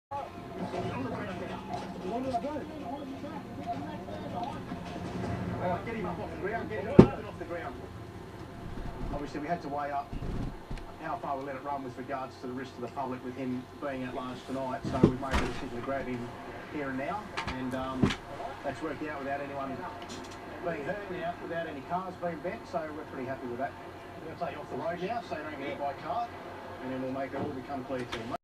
Get him up off the ground, get him off the ground. Obviously we had to weigh up how far we let it run with regards to the risk to the public with him being at large tonight, so we've made the decision to grab him here and now, and that's worked out without anyone being hurt, without any cars being bent, so we're pretty happy with that. We're going to take you off the road now so you don't get hit by a car, and then we'll make it all become clear to you.